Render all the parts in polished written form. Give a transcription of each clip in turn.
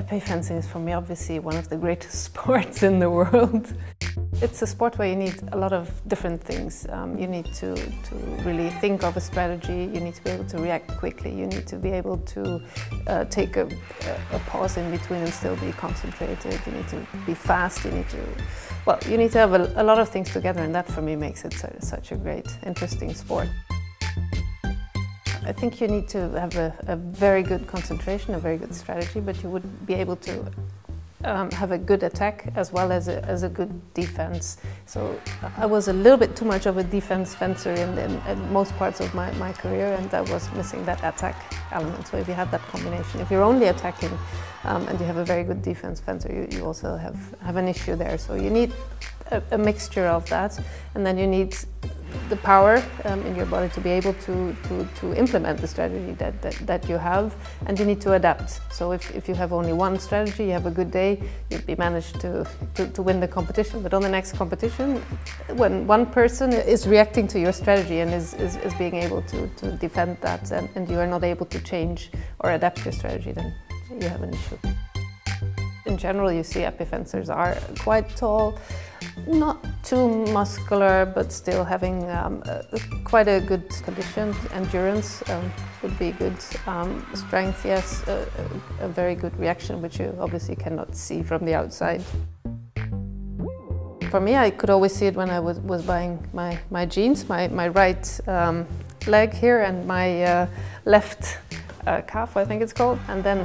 Épée fencing is for me obviously one of the greatest sports in the world. It's a sport where you need a lot of different things. You need to really think of a strategy, you need to be able to react quickly, you need to be able to take a pause in between and still be concentrated, you need to be fast, you need to have a lot of things together, and that for me makes it such a great, interesting sport. I think you need to have a very good concentration, a very good strategy, but you would be able to have a good attack as well as a good defense. So I was a little bit too much of a defense fencer in most parts of my career, and I was missing that attack element. So if you have that combination, if you're only attacking and you have a very good defense fencer, you also have an issue there. So you need a mixture of that, and then you need the power in your body to be able to implement the strategy that you have, and you need to adapt. So if you have only one strategy, you have a good day, you'll be managed to win the competition. But on the next competition, when one person is reacting to your strategy and is being able to defend that, and you are not able to change or adapt your strategy, then you have an issue. In general, you see épée fencers are quite tall, not too muscular, but still having quite a good condition. Endurance would be good. Strength, yes, a very good reaction, which you obviously cannot see from the outside. For me, I could always see it when I was buying my jeans, my right leg here and my left calf, I think it's called. And then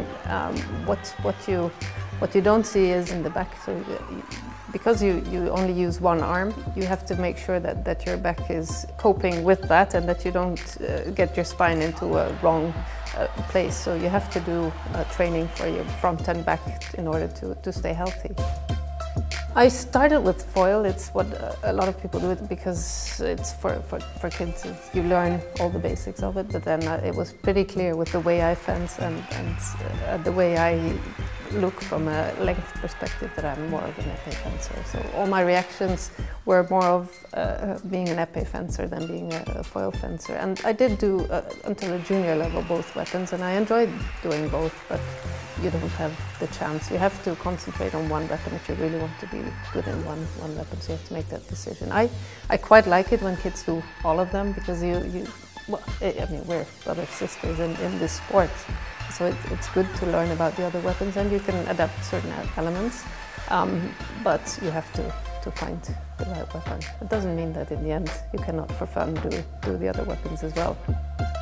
what you don't see is in the back. So because you only use one arm, you have to make sure that your back is coping with that, and that you don't get your spine into a wrong place. So you have to do training for your front and back in order to stay healthy. I started with foil. It's what a lot of people do it because it's for kids. You learn all the basics of it, but then it was pretty clear with the way I fence and the way I look from a length perspective that I'm more of an épée fencer. So all my reactions were more of being an épée fencer than being a foil fencer. And I did do until a junior level both weapons, and I enjoyed doing both, but you don't have the chance. You have to concentrate on one weapon if you really want to be good in one weapon, so you have to make that decision. I quite like it when kids do all of them, because well, I mean, we're brother sisters in this sport, so it's good to learn about the other weapons, and you can adapt certain elements, but you have to find the right weapon. It doesn't mean that in the end you cannot for fun do the other weapons as well.